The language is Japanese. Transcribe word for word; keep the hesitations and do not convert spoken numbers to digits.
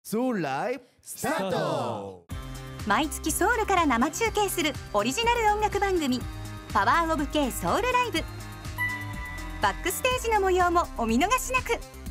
ソウルライブスタート。 毎月ソウルから生中継するオリジナル音楽番組パワーオブ K ソウルライブ。バックステージの模様もお見逃しなく。